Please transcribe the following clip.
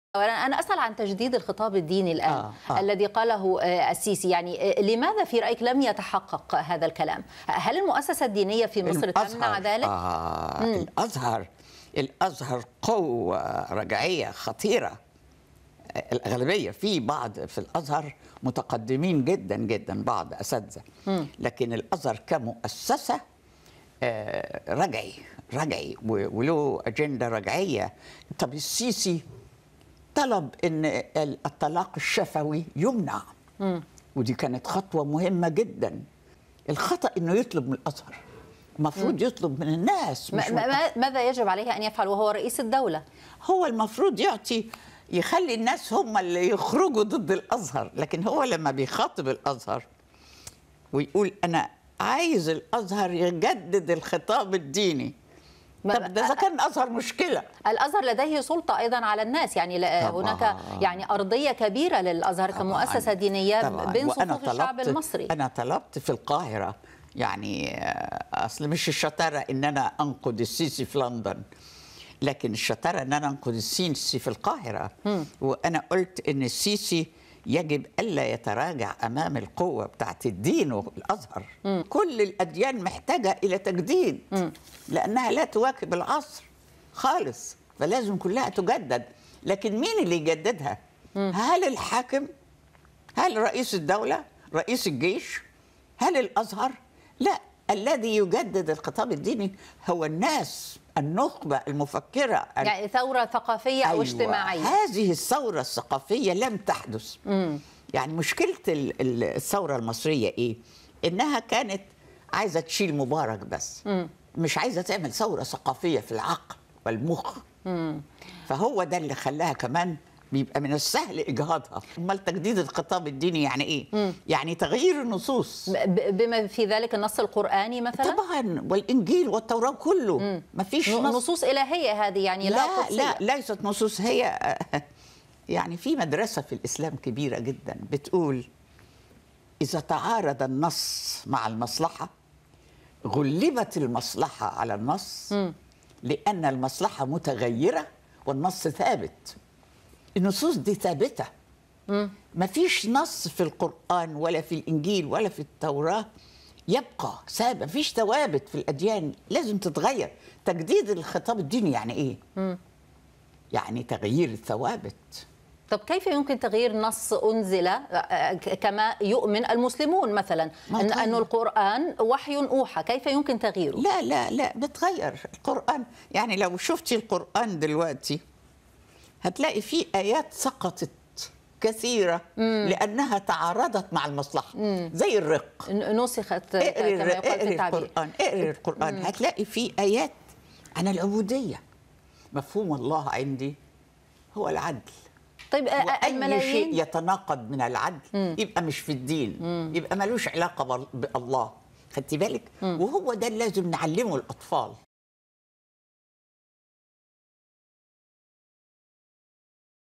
أنا أسأل عن تجديد الخطاب الديني الآن الذي قاله السيسي، يعني لماذا في رأيك لم يتحقق هذا الكلام؟ هل المؤسسة الدينية في مصر تمنع ذلك؟ الأزهر قوة رجعية خطيرة. الأغلبية في الأزهر متقدمين جدا جدا، بعض أساتذة، لكن الأزهر كمؤسسة رجعي وله أجندة رجعية. طب السيسي طلب ان الطلاق الشفوي يمنع، ودي كانت خطوه مهمه جدا. الخطا انه يطلب من الازهر، المفروض يطلب من الناس. ماذا يجب عليه ان يفعل وهو رئيس الدوله؟ هو المفروض يخلي الناس هم اللي يخرجوا ضد الازهر، لكن هو لما بيخاطب الازهر ويقول انا عايز الازهر يجدد الخطاب الديني، طب ده إذا كان الأزهر مشكلة. الأزهر لديه سلطة أيضا على الناس، يعني هناك يعني أرضية كبيرة للأزهر كمؤسسة دينية بين صفوف الشعب المصري. أنا طلبت في القاهرة، يعني أصل مش الشطارة إن أنا أنقد السيسي في لندن، لكن الشطارة إن أنا أنقد السيسي في القاهرة. وأنا قلت إن السيسي يجب ألا يتراجع أمام القوة بتاعت الدين والأزهر. كل الأديان محتاجة إلى تجديد، لأنها لا تواكب العصر خالص، فلازم كلها تجدد. لكن مين اللي يجددها؟ هل الحاكم؟ هل رئيس الدولة؟ رئيس الجيش؟ هل الأزهر؟ لا، الذي يجدد الخطاب الديني هو الناس، النخبة المفكرة. يعني ثورة ثقافية أو اجتماعية. هذه الثورة الثقافية لم تحدث. يعني مشكلة الثورة المصرية إيه؟ إنها كانت عايزة تشيل مبارك بس، مش عايزة تعمل ثورة ثقافية في العقل والمخ. فهو ده اللي خلاها كمان بيبقى من السهل إجهاضها. أمال تجديد الخطاب الديني يعني إيه؟ يعني تغيير النصوص، بما في ذلك النص القرآني مثلا؟ طبعا، والإنجيل والتوراة كله. ما فيش نصوص إلهية هذه، يعني لا ليست نصوص. هي يعني في مدرسة في الإسلام كبيرة جدا بتقول إذا تعارض النص مع المصلحة غلبت المصلحة على النص، لأن المصلحة متغيرة والنص ثابت. النصوص دي ثابتة. ما فيش نص في القرآن ولا في الإنجيل ولا في التوراة يبقى ثابت. ما فيش ثوابت في الأديان، لازم تتغير. تجديد الخطاب الديني يعني إيه؟ يعني تغيير الثوابت. طب كيف يمكن تغيير نص أنزل كما يؤمن المسلمون مثلا أن القرآن وحي أوحى؟ كيف يمكن تغييره؟ لا بتغير القرآن. يعني لو شفتي القرآن دلوقتي هتلاقي فيه آيات سقطت كثيرة لأنها تعارضت مع المصلحة، زي الرق نسخت كما يقال في التعبير. اقري القرآن هتلاقي فيه آيات عن العبودية. مفهوم الله عندي هو العدل. طيب أي شيء يتناقض من العدل يبقى مش في الدين، يبقى ملوش علاقة بالله. خدتي بالك؟ وهو ده اللي لازم نعلمه الأطفال.